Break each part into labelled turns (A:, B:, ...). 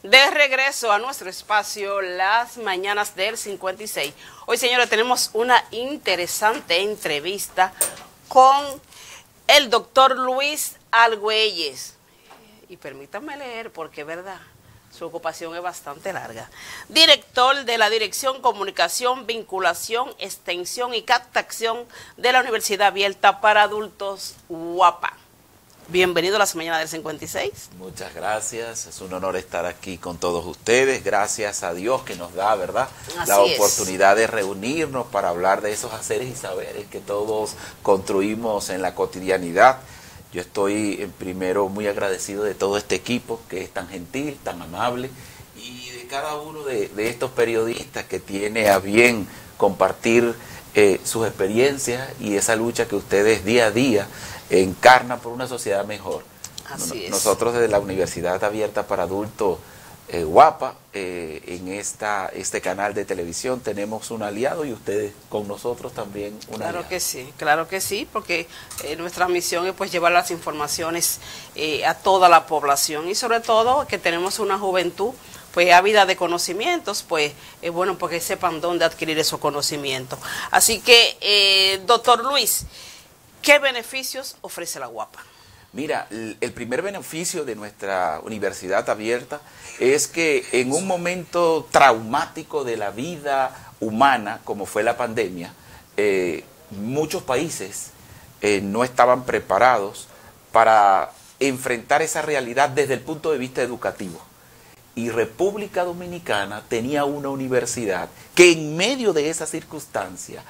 A: De regreso a nuestro espacio, las mañanas del 56. Hoy, señores, tenemos una interesante entrevista con el doctor Luis Argüelles. Y permítanme leer porque es verdad, su ocupación es bastante larga. Director de la Dirección Comunicación, Vinculación, Extensión y Captación de la Universidad Abierta para Adultos, UAPA. Bienvenido a las mañanas del 56.
B: Muchas gracias, es un honor estar aquí con todos ustedes, gracias a Dios que nos da, ¿verdad?, la oportunidad de reunirnos para hablar de esos haceres y saberes que todos construimos en la cotidianidad. Yo estoy primero muy agradecido de todo este equipo que es tan gentil, tan amable, y de cada uno de estos periodistas que tiene a bien compartir sus experiencias y esa lucha que ustedes día a día encarnan por una sociedad mejor.
A: Así es.
B: Nosotros desde la Universidad Abierta para Adultos, UAPA, en este canal de televisión tenemos un aliado y ustedes con nosotros también un aliado.
A: Claro que sí, porque nuestra misión es pues llevar las informaciones a toda la población y sobre todo que tenemos una juventud pues ávida de conocimientos, pues es bueno porque sepan dónde adquirir esos conocimientos. Así que, doctor Luis, ¿qué beneficios ofrece la UAPA?
B: Mira, el primer beneficio de nuestra universidad abierta es que en un momento traumático de la vida humana, como fue la pandemia, muchos países no estaban preparados para enfrentar esa realidad desde el punto de vista educativo. Y República Dominicana tenía una universidad que en medio de esa circunstancia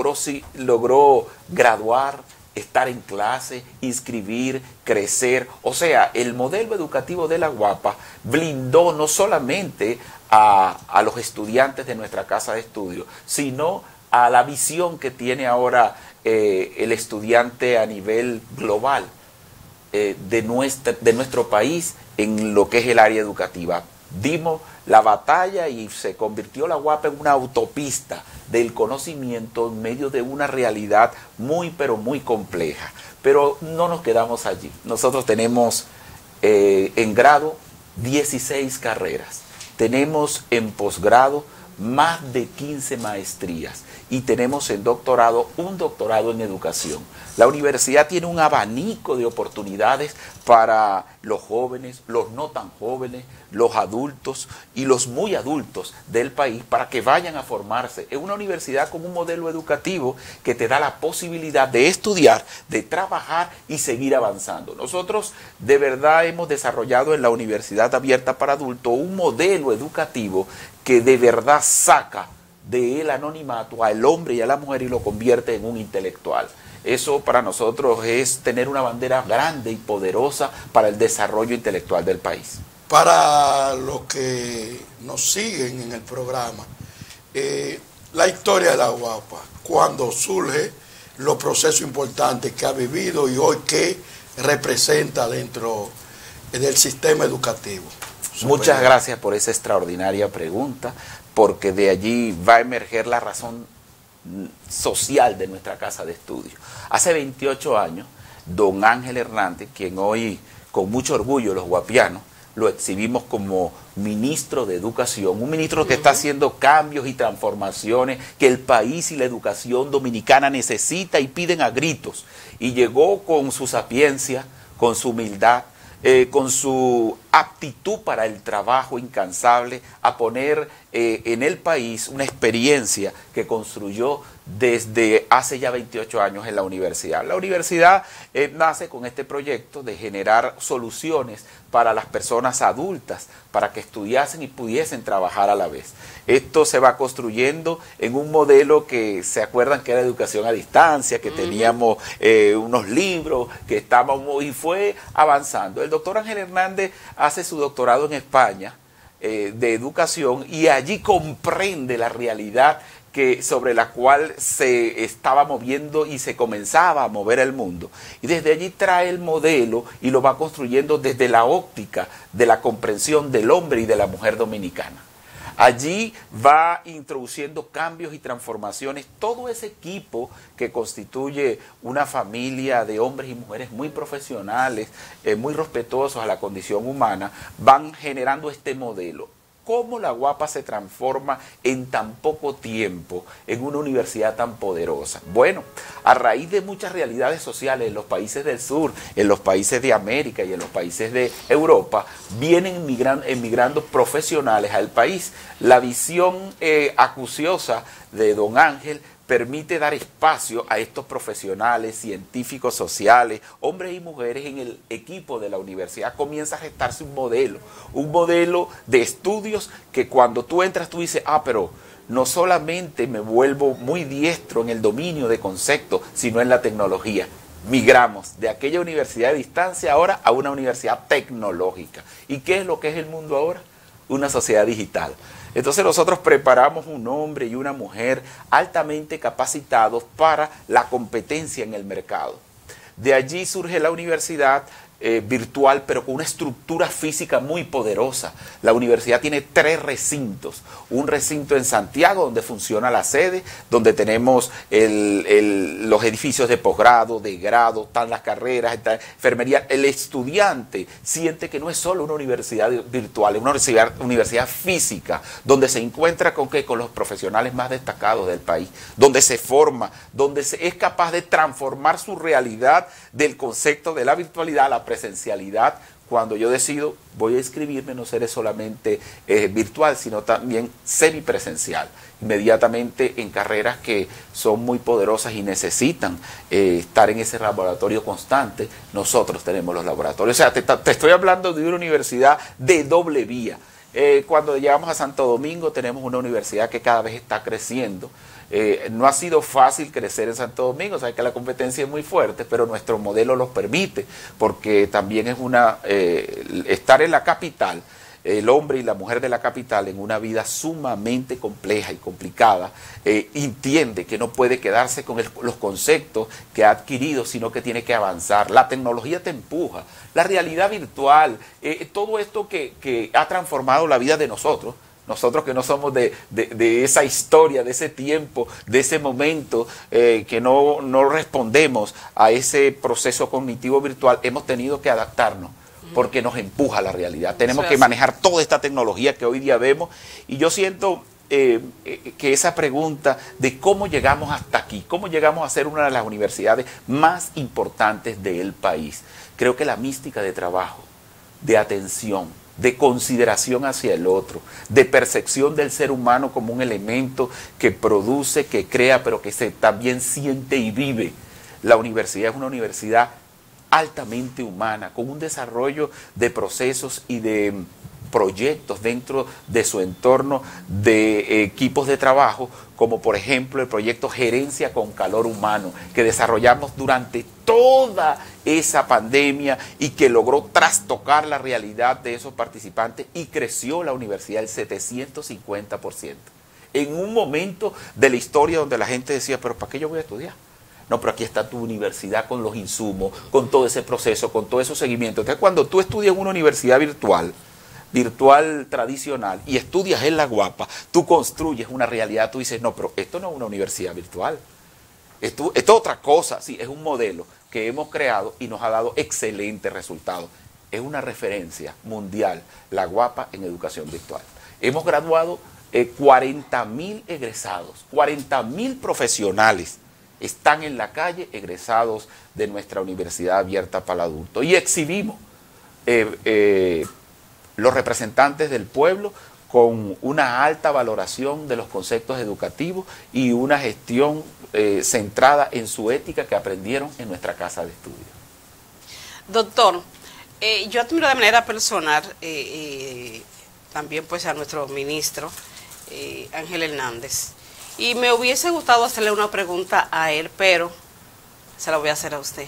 B: logró graduar, estar en clase, inscribir, crecer. O sea, el modelo educativo de la UAPA blindó no solamente a los estudiantes de nuestra casa de estudio, sino a la visión que tiene ahora el estudiante a nivel global de nuestro país en lo que es el área educativa. Dimos la batalla y se convirtió la UAPA en una autopista del conocimiento en medio de una realidad muy pero muy compleja. Pero no nos quedamos allí. Nosotros tenemos en grado 16 carreras. Tenemos en posgrado más de 15 maestrías y tenemos en doctorado un doctorado en educación. La universidad tiene un abanico de oportunidades para los jóvenes, los no tan jóvenes, los adultos y los muy adultos del país para que vayan a formarse. Es una universidad con un modelo educativo que te da la posibilidad de estudiar, de trabajar y seguir avanzando. Nosotros de verdad hemos desarrollado en la Universidad Abierta para Adultos un modelo educativo que de verdad saca del anonimato al hombre y a la mujer y lo convierte en un intelectual. Eso para nosotros es tener una bandera grande y poderosa para el desarrollo intelectual del país.
C: Para los que nos siguen en el programa, la historia de la UAPA, cuando surge, los procesos importantes que ha vivido y hoy qué representa dentro del sistema educativo.
B: Muchas gracias por esa extraordinaria pregunta, porque de allí va a emerger la razón social de nuestra casa de estudio. Hace 28 años, don Ángel Hernández, quien hoy con mucho orgullo los guapianos lo exhibimos como ministro de Educación, un ministro que está haciendo cambios y transformaciones que el país y la educación dominicana necesita y piden a gritos, y llegó con su sapiencia, con su humildad, con su aptitud para el trabajo incansable, a poner en el país una experiencia que construyó desde hace ya 28 años en la universidad. La universidad nace con este proyecto de generar soluciones para las personas adultas, para que estudiasen y pudiesen trabajar a la vez. Esto se va construyendo en un modelo que se acuerdan que era educación a distancia, que teníamos unos libros, que estábamos y fue avanzando. El doctor Ángel Hernández hace su doctorado en España de educación y allí comprende la realidad sobre la cual se estaba moviendo y se comenzaba a mover el mundo. Y desde allí trae el modelo y lo va construyendo desde la óptica de la comprensión del hombre y de la mujer dominicana. Allí va introduciendo cambios y transformaciones. Todo ese equipo que constituye una familia de hombres y mujeres muy profesionales, muy respetuosos a la condición humana, van generando este modelo. ¿Cómo la UAPA se transforma en tan poco tiempo en una universidad tan poderosa? Bueno, a raíz de muchas realidades sociales en los países del sur, en los países de América y en los países de Europa, vienen emigrando profesionales al país. La visión acuciosa de don Ángel permite dar espacio a estos profesionales, científicos, sociales, hombres y mujeres en el equipo de la universidad. Comienza a gestarse un modelo de estudios que cuando tú entras tú dices, pero no solamente me vuelvo muy diestro en el dominio de conceptos, sino en la tecnología. Migramos de aquella universidad de distancia ahora a una universidad tecnológica. ¿Y qué es lo que es el mundo ahora? Una sociedad digital. Entonces nosotros preparamos un hombre y una mujer altamente capacitados para la competencia en el mercado. De allí surge la universidad virtual, pero con una estructura física muy poderosa. La universidad tiene 3 recintos. Un recinto en Santiago, donde funciona la sede, donde tenemos los edificios de posgrado, de grado, están las carreras, está enfermería. El estudiante siente que no es solo una universidad virtual, es una universidad física, donde se encuentra con los profesionales más destacados del país, donde se forma, donde es capaz de transformar su realidad del concepto de la virtualidad a la presencialidad. Cuando yo decido, voy a inscribirme, no seré solamente virtual, sino también semipresencial, inmediatamente en carreras que son muy poderosas y necesitan estar en ese laboratorio constante. Nosotros tenemos los laboratorios. O sea, te estoy hablando de una universidad de doble vía. Cuando llegamos a Santo Domingo tenemos una universidad que cada vez está creciendo. No ha sido fácil crecer en Santo Domingo, sabes que la competencia es muy fuerte, pero nuestro modelo los permite, porque también es estar en la capital, el hombre y la mujer de la capital en una vida sumamente compleja y complicada, entiende que no puede quedarse con los conceptos que ha adquirido, sino que tiene que avanzar. La tecnología te empuja, la realidad virtual, todo esto que ha transformado la vida de nosotros que no somos de esa historia, de ese tiempo, de ese momento, que no respondemos a ese proceso cognitivo virtual, hemos tenido que adaptarnos porque nos empuja la realidad. Tenemos que manejar toda esta tecnología que hoy día vemos, y yo siento que esa pregunta de cómo llegamos hasta aquí, cómo llegamos a ser una de las universidades más importantes del país, creo que la mística de trabajo, de atención, de consideración hacia el otro, de percepción del ser humano como un elemento que produce, que crea, pero que también siente y vive. La universidad es una universidad altamente humana, con un desarrollo de procesos y de proyectos dentro de su entorno de equipos de trabajo, como por ejemplo el proyecto Gerencia con Calor Humano, que desarrollamos durante toda esa pandemia y que logró trastocar la realidad de esos participantes, y creció la universidad el 750%. En un momento de la historia donde la gente decía, pero ¿para qué yo voy a estudiar? No, pero aquí está tu universidad con los insumos, con todo ese proceso, con todo ese seguimiento. Entonces, cuando tú estudias en una universidad virtual tradicional, y estudias en la UAPA, tú construyes una realidad, tú dices, no, pero esto no es una universidad virtual, esto es otra cosa. Sí, es un modelo que hemos creado y nos ha dado excelentes resultados. Es una referencia mundial, la UAPA en educación virtual. Hemos graduado 40.000 egresados, 40.000 profesionales están en la calle egresados de nuestra universidad abierta para el adulto, y exhibimos los representantes del pueblo con una alta valoración de los conceptos educativos y una gestión centrada en su ética que aprendieron en nuestra casa de estudio.
A: Doctor, yo admiro de manera personal también pues a nuestro ministro Ángel Hernández, y me hubiese gustado hacerle una pregunta a él, pero se la voy a hacer a usted.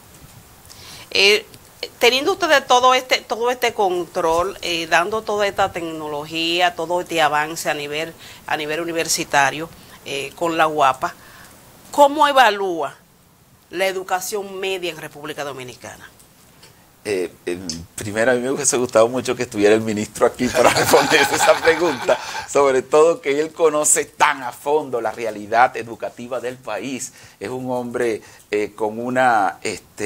A: Teniendo ustedes todo este control, dando toda esta tecnología, todo este avance a nivel universitario con la UAPA, ¿cómo evalúa la educación media en República Dominicana?
B: Primero, a mí me hubiese gustado mucho que estuviera el ministro aquí para responder esa pregunta, sobre todo que él conoce tan a fondo la realidad educativa del país. Es un hombre con una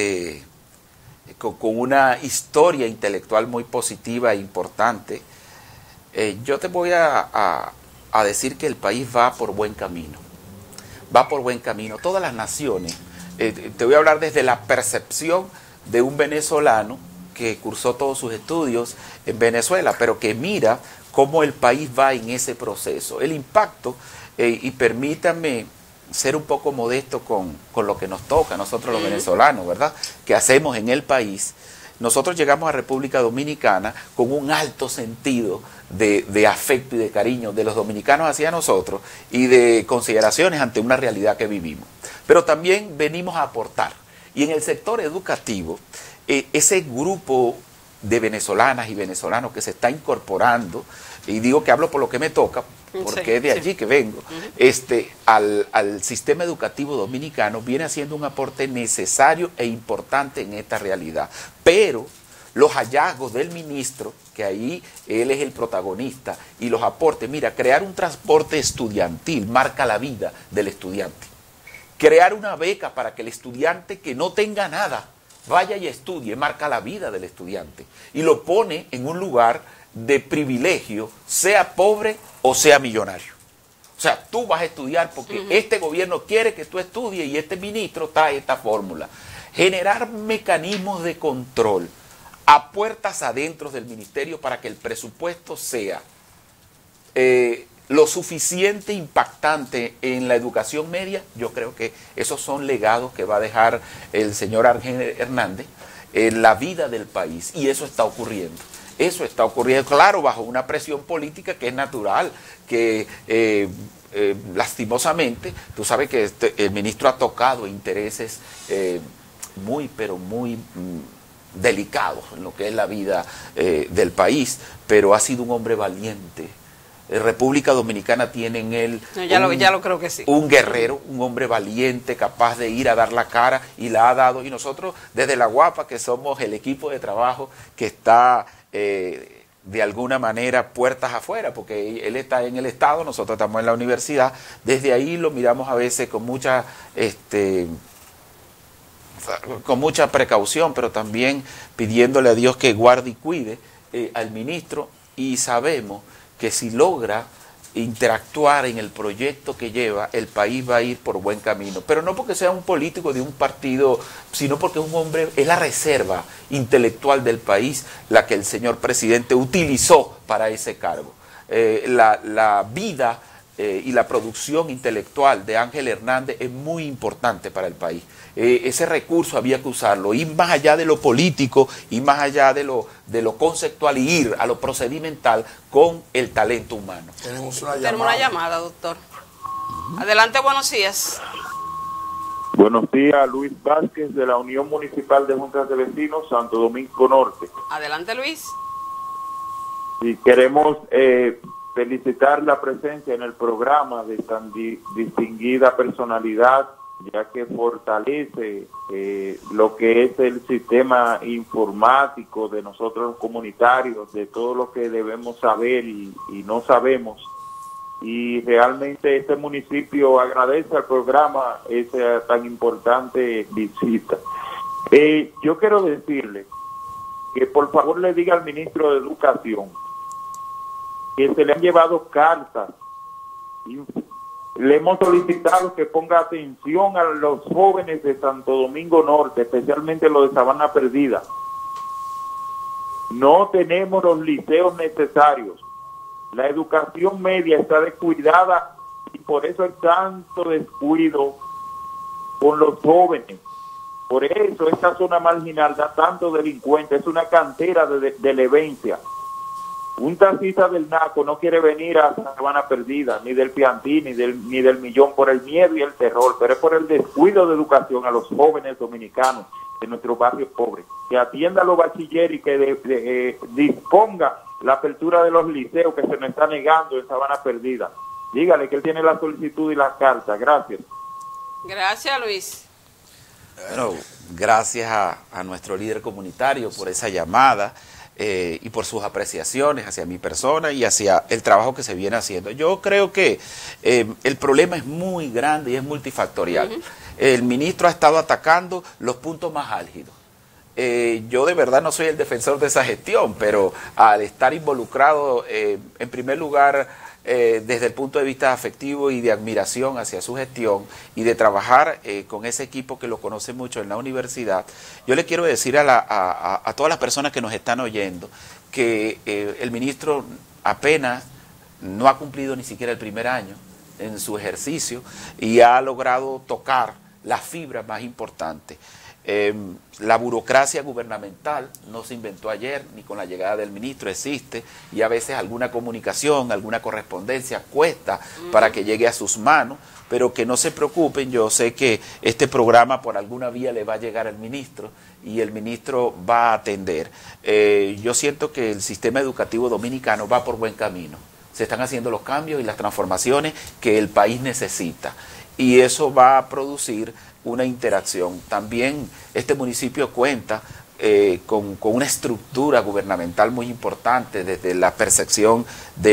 B: historia intelectual muy positiva e importante. Yo te voy a decir que el país va por buen camino. Va por buen camino. Todas las naciones, te voy a hablar desde la percepción de un venezolano que cursó todos sus estudios en Venezuela, pero que mira cómo el país va en ese proceso. El impacto, y permítanme ser un poco modesto con lo que nos toca, nosotros los venezolanos, ¿verdad?, que hacemos en el país. Nosotros llegamos a República Dominicana con un alto sentido de afecto y de cariño de los dominicanos hacia nosotros y de consideraciones ante una realidad que vivimos. Pero también venimos a aportar. Y en el sector educativo, ese grupo de venezolanas y venezolanos que se está incorporando, y digo que hablo por lo que me toca, porque es de allí que vengo, al sistema educativo dominicano, viene haciendo un aporte necesario e importante en esta realidad. Pero los hallazgos del ministro, que ahí él es el protagonista, y los aportes, mira, crear un transporte estudiantil marca la vida del estudiante. Crear una beca para que el estudiante que no tenga nada vaya y estudie, marca la vida del estudiante y lo pone en un lugar de privilegio, sea pobre o sea millonario. O sea, tú vas a estudiar porque este gobierno quiere que tú estudies y este ministro trae esta fórmula. Generar mecanismos de control a puertas adentro del ministerio para que el presupuesto sea lo suficiente impactante en la educación media. Yo creo que esos son legados que va a dejar el señor Ángel Hernández en la vida del país, y eso está ocurriendo. Eso está ocurriendo, claro, bajo una presión política que es natural, que lastimosamente, tú sabes que el ministro ha tocado intereses muy, pero muy delicados en lo que es la vida del país, pero ha sido un hombre valiente. República Dominicana tiene en él
A: ya lo creo que sí.
B: Un guerrero, un hombre valiente, capaz de ir a dar la cara, y la ha dado. Y nosotros desde La Guapa, que somos el equipo de trabajo que está de alguna manera puertas afuera, porque él está en el Estado, nosotros estamos en la universidad, desde ahí lo miramos a veces con mucha precaución, pero también pidiéndole a Dios que guarde y cuide al ministro, y sabemos que si logra interactuar en el proyecto que lleva, el país va a ir por buen camino. Pero no porque sea un político de un partido, sino porque es un hombre, es la reserva intelectual del país, la que el señor presidente utilizó para ese cargo. La vida y la producción intelectual de Ángel Hernández es muy importante para el país. Ese recurso había que usarlo, ir más allá de lo político, ir más allá de lo conceptual, y ir a lo procedimental con el talento humano.
C: Tenemos una
A: llamada, doctor. Adelante, buenos días.
D: Buenos días, Luis Vázquez, de la Unión Municipal de Juntas de Vecinos, Santo Domingo Norte.
A: Adelante, Luis.
D: Y queremos felicitar la presencia en el programa de tan distinguida personalidad, ya que fortalece lo que es el sistema informático de nosotros los comunitarios, de todo lo que debemos saber y no sabemos. Y realmente este municipio agradece al programa esa tan importante visita. Yo quiero decirle que por favor le diga al ministro de Educación que se le han llevado cartas. Le hemos solicitado que ponga atención a los jóvenes de Santo Domingo Norte, especialmente los de Sabana Perdida. No tenemos los liceos necesarios. La educación media está descuidada y por eso hay tanto descuido con los jóvenes. Por eso esta zona marginal da tanto delincuente, es una cantera de delincuencia. Un taxista del Naco no quiere venir a Sabana Perdida, ni del Piantí, ni del Millón, por el miedo y el terror, pero es por el descuido de educación a los jóvenes dominicanos de nuestros barrios pobres. Que atienda a los bachilleros y que disponga la apertura de los liceos que se nos está negando en Sabana Perdida. Dígale que él tiene la solicitud y la carta. Gracias.
A: Gracias, Luis.
B: Bueno, gracias a nuestro líder comunitario por esa llamada y por sus apreciaciones hacia mi persona y hacia el trabajo que se viene haciendo. Yo creo que el problema es muy grande y es multifactorial. El ministro ha estado atacando los puntos más álgidos. Yo de verdad no soy el defensor de esa gestión, pero al estar involucrado, en primer lugar, desde el punto de vista afectivo y de admiración hacia su gestión y de trabajar con ese equipo que lo conoce mucho en la universidad, yo le quiero decir a todas las personas que nos están oyendo que el ministro apenas no ha cumplido ni siquiera el primer año en su ejercicio y ha logrado tocar las fibras más importantes. La burocracia gubernamental no se inventó ayer, ni con la llegada del ministro existe, y a veces alguna comunicación, alguna correspondencia cuesta para que llegue a sus manos, pero que no se preocupen, yo sé que este programa por alguna vía le va a llegar al ministro y el ministro va a atender. Yo siento que el sistema educativo dominicano va por buen camino, se están haciendo los cambios y las transformaciones que el país necesita, y eso va a producir una interacción. También este municipio cuenta con una estructura gubernamental muy importante desde la percepción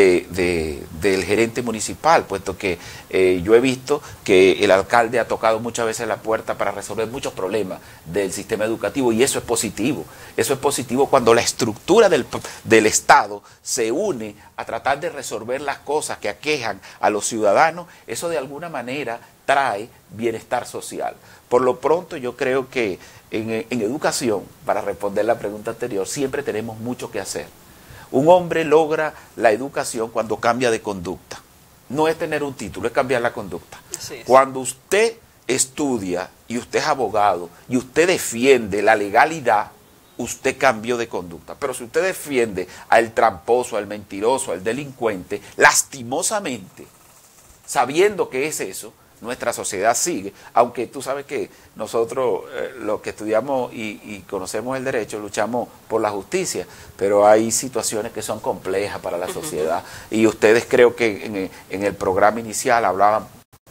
B: del gerente municipal, puesto que yo he visto que el alcalde ha tocado muchas veces la puerta para resolver muchos problemas del sistema educativo, y eso es positivo. Eso es positivo cuando la estructura del Estado se une a tratar de resolver las cosas que aquejan a los ciudadanos. Eso de alguna manera trae bienestar social. Por lo pronto yo creo que en educación, para responder la pregunta anterior, siempre tenemos mucho que hacer. Un hombre logra la educación cuando cambia de conducta. No es tener un título, es cambiar la conducta. Cuando usted estudia y usted es abogado y usted defiende la legalidad, usted cambió de conducta. Pero si usted defiende al tramposo, al mentiroso, al delincuente, lastimosamente, sabiendo que es eso, nuestra sociedad sigue, aunque tú sabes que nosotros los que estudiamos y conocemos el derecho luchamos por la justicia, pero hay situaciones que son complejas para la sociedad, y ustedes creo que en el programa inicial hablaban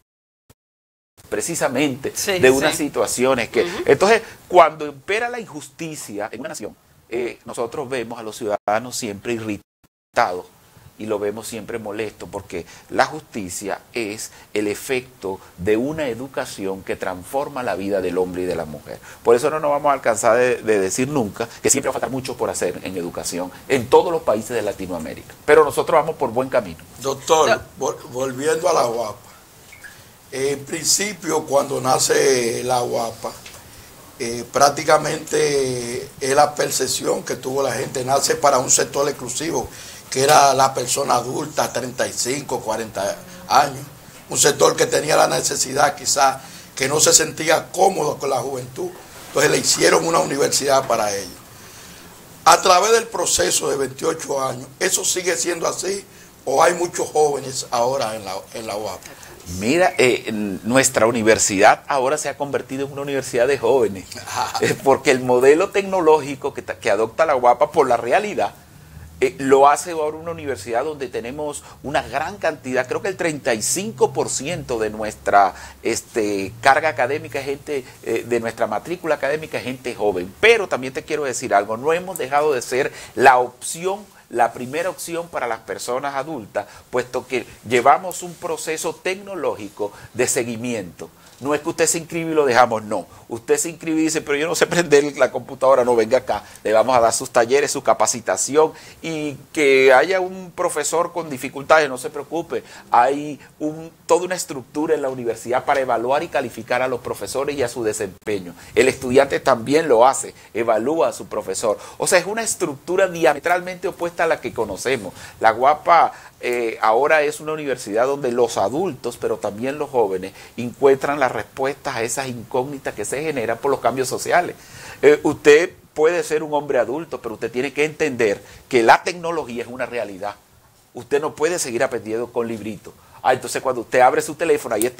B: precisamente de unas situaciones que... Entonces, cuando impera la injusticia en una nación, nosotros vemos a los ciudadanos siempre irritados, y lo vemos siempre molesto, porque la justicia es el efecto de una educación que transforma la vida del hombre y de la mujer. Por eso no nos vamos a alcanzar de decir nunca que siempre va a faltar mucho por hacer en educación en todos los países de Latinoamérica, pero nosotros vamos por buen camino.
C: Doctor, volviendo a la UAPA, en principio cuando nace la UAPA, prácticamente es la percepción que tuvo la gente, nace para un sector exclusivo, que era la persona adulta, 35, 40 años, un sector que tenía la necesidad quizás, que no se sentía cómodo con la juventud, entonces le hicieron una universidad para ellos. A través del proceso de 28 años, ¿eso sigue siendo así o hay muchos jóvenes ahora en la UAPA?
B: Mira, nuestra universidad ahora se ha convertido en una universidad de jóvenes, porque el modelo tecnológico que adopta la UAPA por la realidad, lo hace ahora una universidad donde tenemos una gran cantidad, creo que el 35% de nuestra carga académica es gente, de nuestra matrícula académica es gente joven. Pero también te quiero decir algo, no hemos dejado de ser la primera opción para las personas adultas, puesto que llevamos un proceso tecnológico de seguimiento. No es que usted se inscribe y lo dejamos, no. Usted se inscribe y dice, pero yo no sé prender la computadora, no, venga acá. Le vamos a dar sus talleres, su capacitación, y que haya un profesor con dificultades, no se preocupe. Hay toda una estructura en la universidad para evaluar y calificar a los profesores y a su desempeño. El estudiante también lo hace, evalúa a su profesor. O sea, es una estructura diametralmente opuesta a la que conocemos. La UAPA ahora es una universidad donde los adultos, pero también los jóvenes, encuentran las respuestas a esas incógnitas que se generan por los cambios sociales. Usted puede ser un hombre adulto, pero usted tiene que entender que la tecnología es una realidad. Usted no puede seguir aprendiendo con libritos. Entonces cuando usted abre su teléfono, ahí están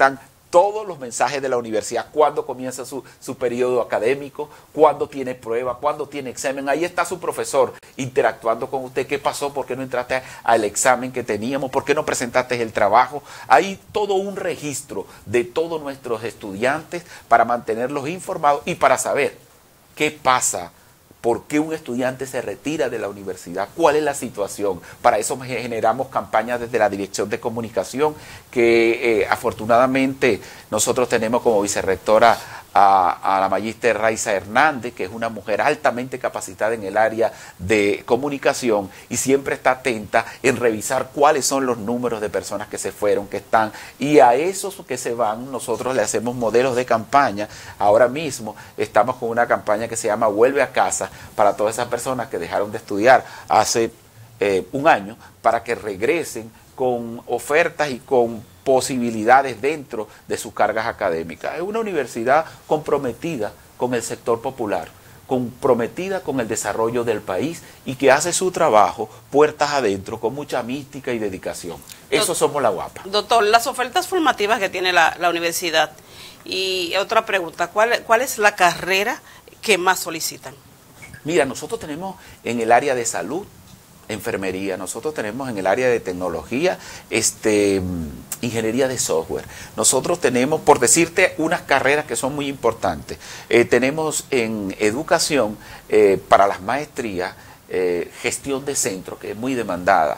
B: todos los mensajes de la universidad, cuándo comienza su periodo académico, cuándo tiene prueba, cuándo tiene examen. Ahí está su profesor interactuando con usted. ¿Qué pasó? ¿Por qué no entraste al examen que teníamos? ¿Por qué no presentaste el trabajo? Hay todo un registro de todos nuestros estudiantes para mantenerlos informados y para saber qué pasa. ¿Por qué un estudiante se retira de la universidad? ¿Cuál es la situación? Para eso generamos campañas desde la Dirección de Comunicación, que afortunadamente nosotros tenemos como vicerrectora a la magíster Raiza Hernández, que es una mujer altamente capacitada en el área de comunicación y siempre está atenta en revisar cuáles son los números de personas que se fueron, que están, y a esos que se van nosotros le hacemos modelos de campaña. Ahora mismo estamos con una campaña que se llama Vuelve a Casa, para todas esas personas que dejaron de estudiar hace un año, para que regresen con ofertas y con posibilidades dentro de sus cargas académicas. Es una universidad comprometida con el sector popular, comprometida con el desarrollo del país y que hace su trabajo puertas adentro con mucha mística y dedicación. Eso somos la UAPA.
A: Doctor, las ofertas formativas que tiene la universidad. Y otra pregunta, ¿cuál es la carrera que más solicitan?
B: Mira, nosotros tenemos en el área de salud, enfermería, nosotros tenemos en el área de tecnología, ingeniería de software. Nosotros tenemos, por decirte, unas carreras que son muy importantes. Tenemos en educación, para las maestrías, gestión de centro, que es muy demandada.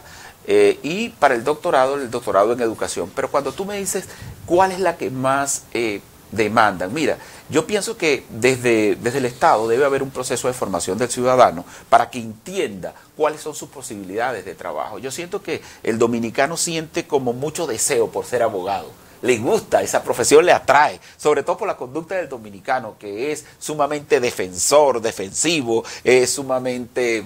B: Y para el doctorado en educación. Pero cuando tú me dices, ¿cuál es la que más demandan? Mira, yo pienso que desde el Estado debe haber un proceso de formación del ciudadano para que entienda cuáles son sus posibilidades de trabajo. Yo siento que el dominicano siente como mucho deseo por ser abogado. Le gusta, esa profesión le atrae, sobre todo por la conducta del dominicano, que es sumamente defensivo, es sumamente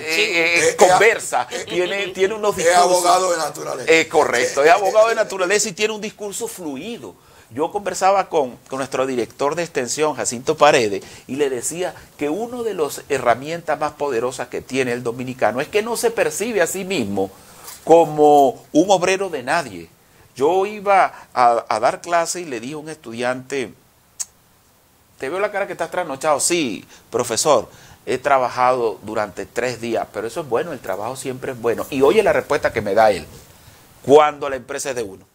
B: conversa, tiene unos discursos.
C: Es abogado de naturaleza.
B: Correcto, es abogado de naturaleza y tiene un discurso fluido. Yo conversaba con nuestro director de extensión, Jacinto Paredes, y le decía que una de las herramientas más poderosas que tiene el dominicano es que no se percibe a sí mismo como un obrero de nadie. Yo iba a dar clase y le dije a un estudiante, te veo la cara que estás trasnochado. Sí, profesor, he trabajado durante 3 días, pero eso es bueno, el trabajo siempre es bueno. Y oye la respuesta que me da él, cuando la empresa es de uno.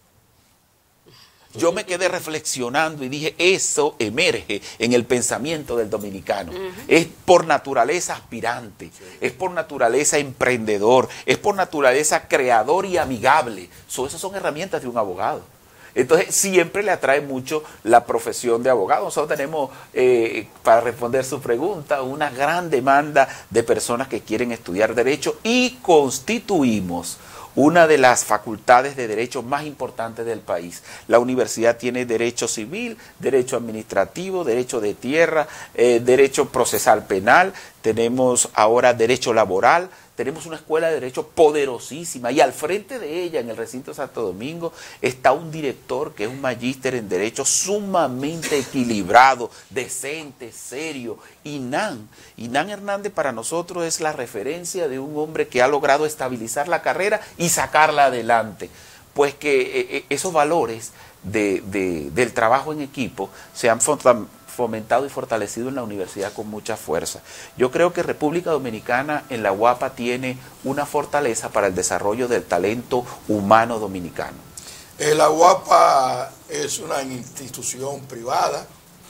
B: Yo me quedé reflexionando y dije, eso emerge en el pensamiento del dominicano. Es por naturaleza aspirante, es por naturaleza emprendedor, es por naturaleza creador y amigable. Esas son herramientas de un abogado. Entonces, siempre le atrae mucho la profesión de abogado. Nosotros tenemos, para responder su pregunta, una gran demanda de personas que quieren estudiar Derecho y constituimos una de las facultades de derecho más importantes del país. La universidad tiene derecho civil, derecho administrativo, derecho de tierra, derecho procesal penal, tenemos ahora derecho laboral, tenemos una escuela de derecho poderosísima y al frente de ella, en el recinto de Santo Domingo, está un director que es un magíster en derecho sumamente equilibrado, decente, serio. Inán Hernández para nosotros es la referencia de un hombre que ha logrado estabilizar la carrera y sacarla adelante. Pues que esos valores del trabajo en equipo se han fomentado y fortalecido en la universidad con mucha fuerza. Yo creo que República Dominicana en la UAPA tiene una fortaleza para el desarrollo del talento humano dominicano.
C: La UAPA es una institución privada.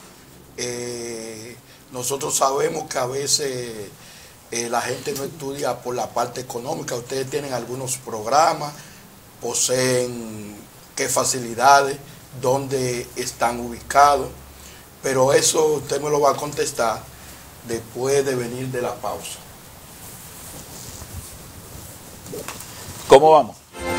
C: Nosotros sabemos que a veces la gente no estudia por la parte económica. Ustedes tienen algunos programas, poseen qué facilidades, dónde están ubicados. Pero eso usted me lo va a contestar después de venir de la pausa.
B: ¿Cómo vamos?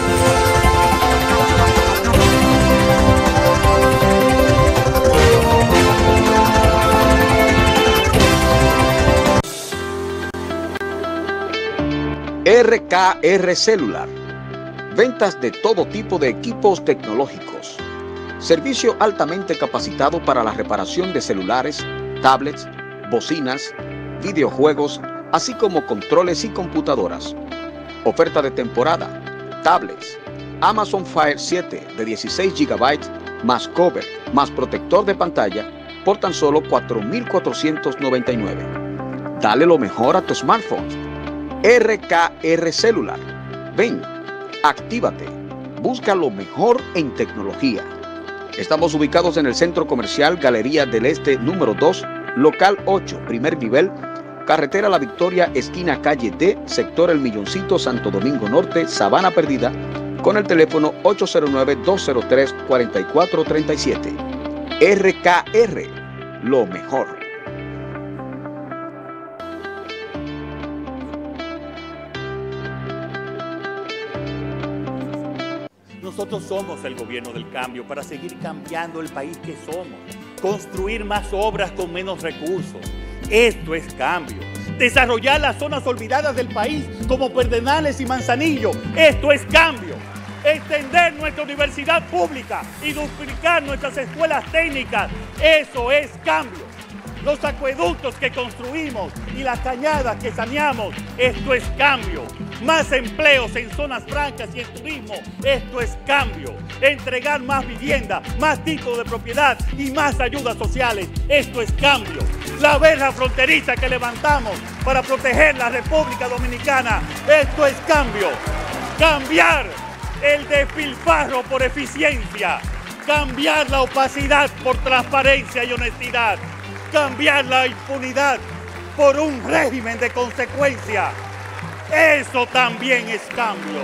E: RKR Celular. Ventas de todo tipo de equipos tecnológicos. Servicio altamente capacitado para la reparación de celulares, tablets, bocinas, videojuegos, así como controles y computadoras. Oferta de temporada, tablets, Amazon Fire 7 de 16 GB más cover, más protector de pantalla por tan solo $4,499. Dale lo mejor a tu smartphone. RKR Celular. Ven, actívate. Busca lo mejor en tecnología. Estamos ubicados en el Centro Comercial Galería del Este número 2, local 8, primer nivel, carretera La Victoria, esquina calle D, sector El Milloncito, Santo Domingo Norte, Sabana Perdida, con el teléfono 809-203-4437. RKR, lo mejor.
F: Nosotros somos el gobierno del cambio para seguir cambiando el país que somos. Construir más obras con menos recursos. Esto es cambio. Desarrollar las zonas olvidadas del país como Pedernales y Manzanillo. Esto es cambio. Extender nuestra universidad pública y duplicar nuestras escuelas técnicas. Eso es cambio. Los acueductos que construimos y las cañadas que saneamos. Esto es cambio. Más empleos en zonas francas y en turismo. Esto es cambio. Entregar más vivienda, más títulos de propiedad y más ayudas sociales. Esto es cambio. La verja fronteriza que levantamos para proteger la República Dominicana. Esto es cambio. Cambiar el despilfarro por eficiencia. Cambiar la opacidad por transparencia y honestidad. Cambiar la impunidad por un régimen de consecuencia. Eso también es cambio.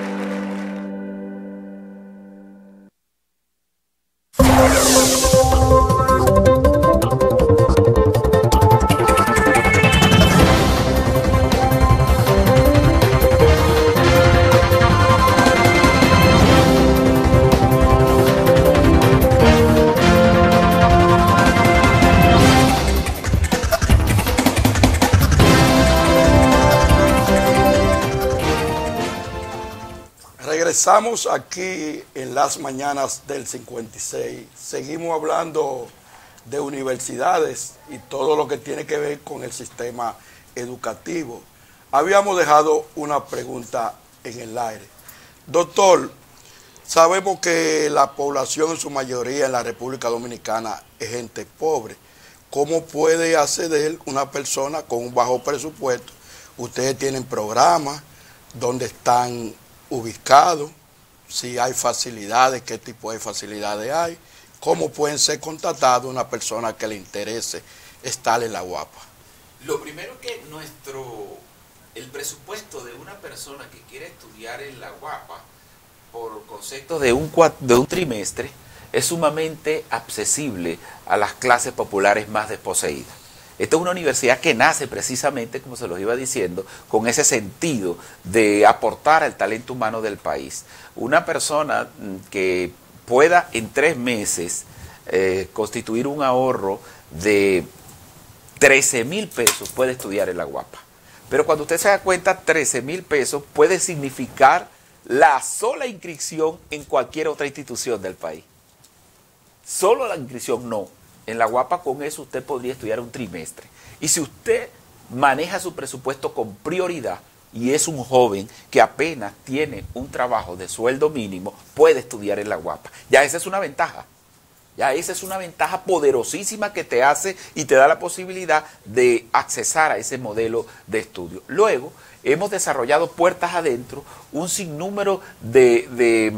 C: Regresamos aquí en las mañanas del 56. Seguimos hablando de universidades y todo lo que tiene que ver con el sistema educativo. Habíamos dejado una pregunta en el aire. Doctor, sabemos que la población en su mayoría en la República Dominicana es gente pobre. ¿Cómo puede acceder una persona con un bajo presupuesto? Ustedes tienen programas donde están ubicados, si hay facilidades, qué tipo de facilidades hay, cómo pueden ser contactados una persona que le interese estar en la UAPA.
B: Lo primero que el presupuesto de una persona que quiere estudiar en la UAPA por concepto de un trimestre es sumamente accesible a las clases populares más desposeídas. Esta es una universidad que nace precisamente, como se los iba diciendo, con ese sentido de aportar al talento humano del país. Una persona que pueda en 3 meses constituir un ahorro de 13,000 pesos puede estudiar en la UAPA. Pero cuando usted se da cuenta, 13,000 pesos puede significar la sola inscripción en cualquier otra institución del país. Solo la inscripción no. En la UAPA con eso usted podría estudiar un trimestre. Y si usted maneja su presupuesto con prioridad y es un joven que apenas tiene un trabajo de sueldo mínimo, puede estudiar en la UAPA. Ya esa es una ventaja. Ya esa es una ventaja poderosísima que te hace y te da la posibilidad de accesar a ese modelo de estudio. Luego, hemos desarrollado puertas adentro un sinnúmero de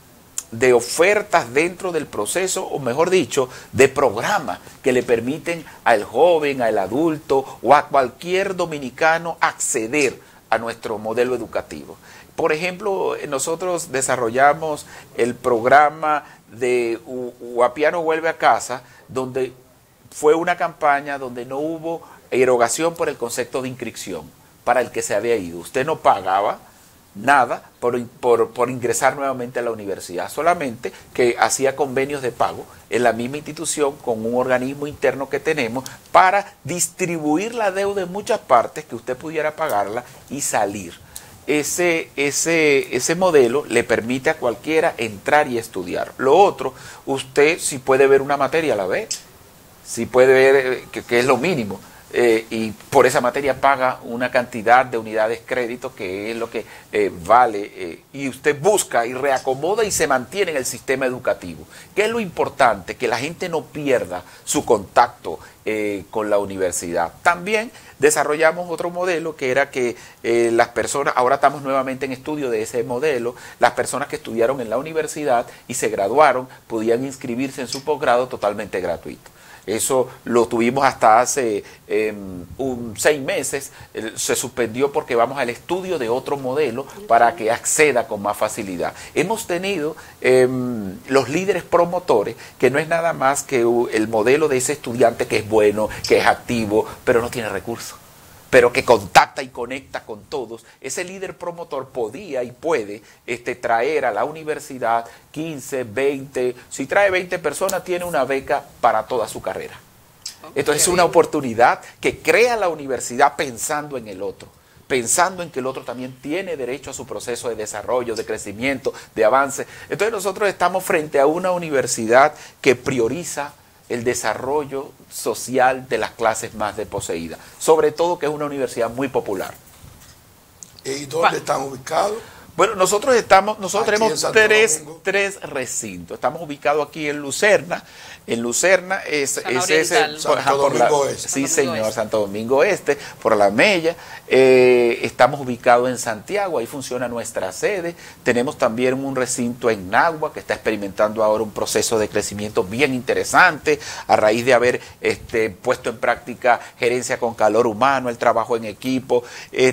B: ofertas dentro del proceso, o mejor dicho, de programas que le permiten al joven, al adulto o a cualquier dominicano acceder a nuestro modelo educativo. Por ejemplo, nosotros desarrollamos el programa de Guapiano Vuelve a Casa, donde fue una campaña donde no hubo erogación por el concepto de inscripción para el que se había ido. Usted no pagaba nada por ingresar nuevamente a la universidad, solamente que hacía convenios de pago en la misma institución con un organismo interno que tenemos para distribuir la deuda en muchas partes que usted pudiera pagarla y salir. Ese modelo le permite a cualquiera entrar y estudiar. Lo otro, usted si puede ver una materia a la vez, si puede ver, que es lo mínimo, y por esa materia paga una cantidad de unidades crédito que es lo que vale, y usted busca y reacomoda y se mantiene en el sistema educativo. ¿Qué es lo importante? Que la gente no pierda su contacto con la universidad. También desarrollamos otro modelo que era que las personas, ahora estamos nuevamente en estudio de ese modelo, las personas que estudiaron en la universidad y se graduaron podían inscribirse en su posgrado totalmente gratuito. Eso lo tuvimos hasta hace 6 meses, se suspendió porque vamos al estudio de otro modelo para que acceda con más facilidad. Hemos tenido los líderes promotores, que no es nada más que el modelo de ese estudiante que es bueno, que es activo, pero no tiene recursos, pero que contacta y conecta con todos. Ese líder promotor podía y puede traer a la universidad 15, 20, si trae 20 personas tiene una beca para toda su carrera. Entonces es una oportunidad que crea la universidad pensando en el otro, pensando en que el otro también tiene derecho a su proceso de desarrollo, de crecimiento, de avance. Entonces nosotros estamos frente a una universidad que prioriza el desarrollo social de las clases más desposeídas, sobre todo que es una universidad muy popular.
C: ¿Y dónde están ubicados?
B: Bueno, nosotros tenemos tres recintos. Estamos ubicados aquí en Lucerna. En Lucerna es
C: Santo Domingo Este.
B: Sí, señor, Santo Domingo Este, por la Mella. Estamos ubicados en Santiago, ahí funciona nuestra sede. Tenemos también un recinto en Nagua que está experimentando ahora un proceso de crecimiento bien interesante a raíz de haber puesto en práctica gerencia con calor humano, el trabajo en equipo.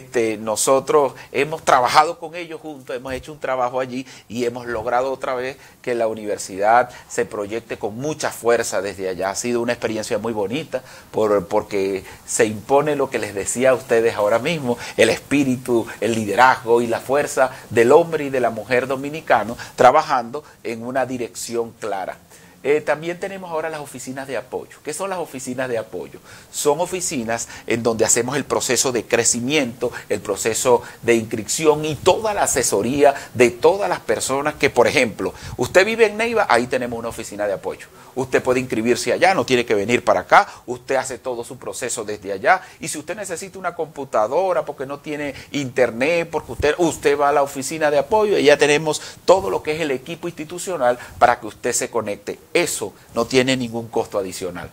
B: Nosotros hemos trabajado con ellos juntos, hemos hecho un trabajo allí y hemos logrado otra vez que la universidad se proyecte con mucha fuerza desde allá. Ha sido una experiencia muy bonita porque se impone lo que les decía a ustedes ahora mismo, el espíritu, el liderazgo y la fuerza del hombre y de la mujer dominicano trabajando en una dirección clara. También tenemos ahora las oficinas de apoyo. ¿Qué son las oficinas de apoyo? Son oficinas en donde hacemos el proceso de crecimiento, el proceso de inscripción y toda la asesoría de todas las personas que, por ejemplo, usted vive en Neiva, ahí tenemos una oficina de apoyo. Usted puede inscribirse allá, no tiene que venir para acá, usted hace todo su proceso desde allá, y si usted necesita una computadora porque no tiene internet, porque usted va a la oficina de apoyo y ya tenemos todo lo que es el equipo institucional para que usted se conecte. Eso no tiene ningún costo adicional.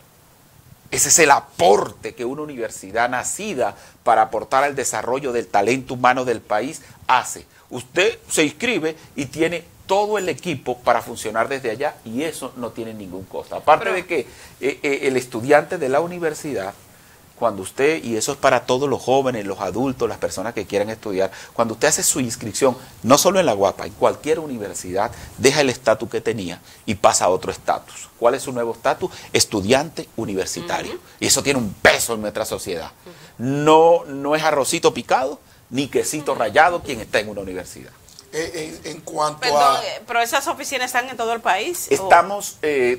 B: Ese es el aporte que una universidad nacida para aportar al desarrollo del talento humano del país hace. Usted se inscribe y tiene todo el equipo para funcionar desde allá y eso no tiene ningún costo. Aparte de que el estudiante de la universidad, cuando usted, y eso es para todos los jóvenes, los adultos, las personas que quieran estudiar, cuando usted hace su inscripción, no solo en la UAPA, en cualquier universidad, deja el estatus que tenía y pasa a otro estatus. ¿Cuál es su nuevo estatus? Estudiante universitario. Y eso tiene un peso en nuestra sociedad. No es arrocito picado ni quesito rallado quien está en una universidad.
C: En cuanto
A: pero esas oficinas están en todo el país.
B: Estamos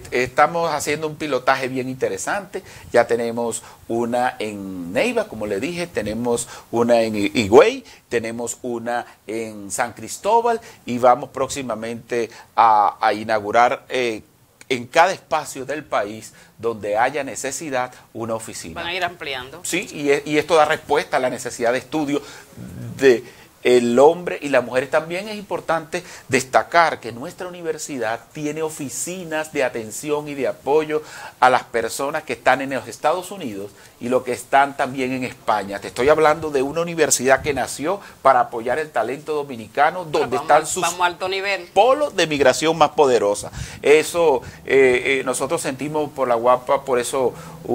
B: haciendo un pilotaje bien interesante. Ya tenemos una en Neiva, como le dije, tenemos una en Higüey, tenemos una en San Cristóbal y vamos próximamente a inaugurar en cada espacio del país donde haya necesidad una oficina.
A: Van a ir ampliando.
B: Sí, y esto da respuesta a la necesidad de estudio de el hombre y las mujeres. También es importante destacar que nuestra universidad tiene oficinas de atención y de apoyo a las personas que están en los Estados Unidos y los que están también en España. Te estoy hablando de una universidad que nació para apoyar el talento dominicano, donde están sus
A: alto nivel.
B: polos de migración más poderosa. Eso, nosotros sentimos por la UAPA, por eso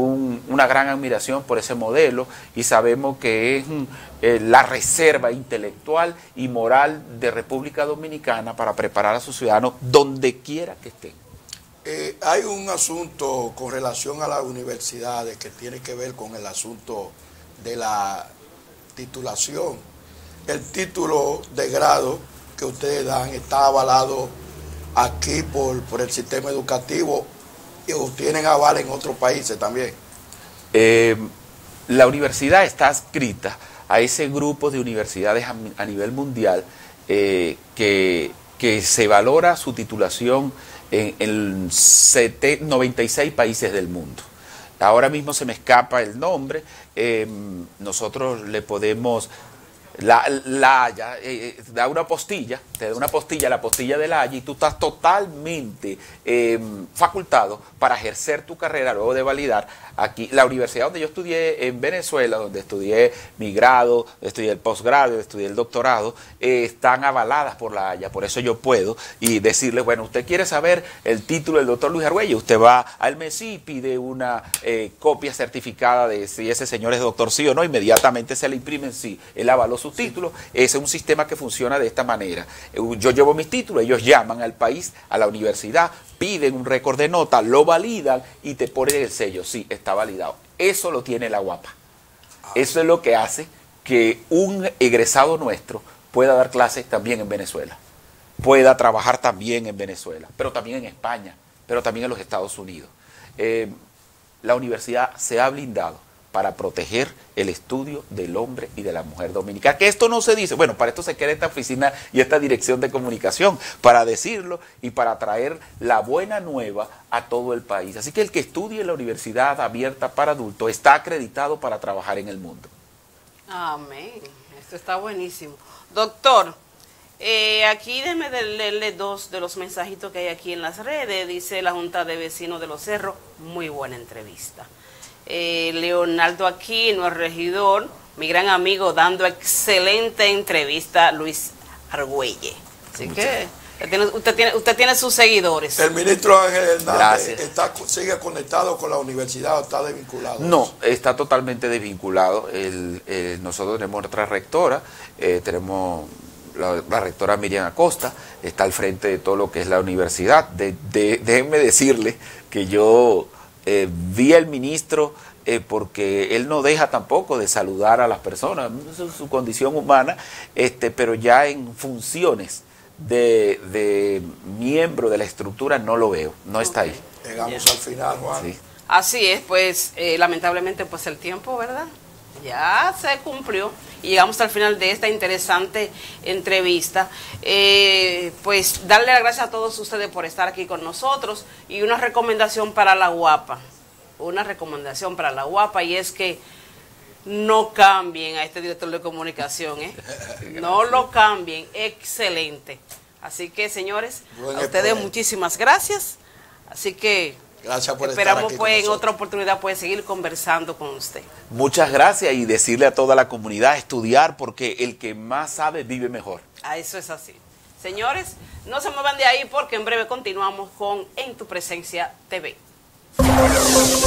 B: una gran admiración por ese modelo y sabemos que es la reserva intelectual y moral de República Dominicana para preparar a sus ciudadanos donde quiera que estén.
C: Hay un asunto con relación a las universidades que tiene que ver con el asunto de la titulación. El título de grado que ustedes dan está avalado aquí por el sistema educativo y obtienen aval en otros países también.
B: La universidad está adscrita a ese grupo de universidades a nivel mundial que se valora su titulación en 96 países del mundo. ahora mismo se me escapa el nombre, nosotros le podemos... La Haya da una postilla, te da una postilla, la postilla de la Haya, y tú estás totalmente facultado para ejercer tu carrera luego de validar aquí. La universidad donde yo estudié en Venezuela, donde estudié mi grado, estudié el posgrado, estudié el doctorado, están avaladas por la Haya, por eso yo puedo y decirles, bueno, usted quiere saber el título del doctor Luis Argüelles, usted va al MESI, pide una copia certificada de si ese señor es doctor sí o no, inmediatamente se le imprimen sí, él avaló sus títulos. Ese es un sistema que funciona de esta manera. Yo llevo mis títulos, ellos llaman al país, a la universidad, piden un récord de nota, lo validan y te ponen el sello, sí, está validado. Eso lo tiene la UAPA. Eso es lo que hace que un egresado nuestro pueda dar clases también en Venezuela, pueda trabajar también en Venezuela, pero también en España, pero también en los Estados Unidos. La universidad se ha blindado para proteger el estudio del hombre y de la mujer dominicana. Que esto no se dice, bueno, para esto se queda esta oficina y esta dirección de comunicación, para decirlo y para traer la buena nueva a todo el país. Así que el que estudie en la universidad abierta para adultos está acreditado para trabajar en el mundo.
A: Amén. Esto está buenísimo. Doctor, aquí déjeme leerle dos de los mensajitos que hay aquí en las redes. Dice la Junta de Vecinos de Los Cerros, muy buena entrevista. Leonardo Aquino, el regidor, mi gran amigo, dando excelente entrevista, Luis Argüelles. Así que usted tiene sus seguidores.
C: El ministro Ángel Hernández sigue conectado con la universidad o está desvinculado.
B: No, está totalmente desvinculado. Nosotros tenemos otra rectora, tenemos la rectora Miriam Acosta, está al frente de todo lo que es la universidad. Déjenme decirle que yo vi al ministro porque él no deja tampoco de saludar a las personas, es su condición humana, pero ya en funciones de miembro de la estructura no lo veo, no está ahí.
C: Llegamos al final, Juan.
B: Sí.
A: Así es, pues lamentablemente pues el tiempo, ¿verdad? Ya se cumplió y llegamos al final de esta interesante entrevista. Pues darle las gracias a todos ustedes por estar aquí con nosotros y una recomendación para la UAPA. Una recomendación para la UAPA, y es que no cambien a este director de comunicación, no lo cambien, excelente. Así que, señores, a ustedes muchísimas gracias. Así que
C: gracias por
A: esperamos
C: estar aquí
A: pues
C: con
A: en
C: nosotros.
A: otra oportunidad pues seguir conversando con usted.
B: Muchas gracias, y decirle a toda la comunidad estudiar, porque el que más sabe vive mejor.
A: Eso es así. Señores, no se muevan de ahí porque en breve continuamos con En Tu Presencia TV.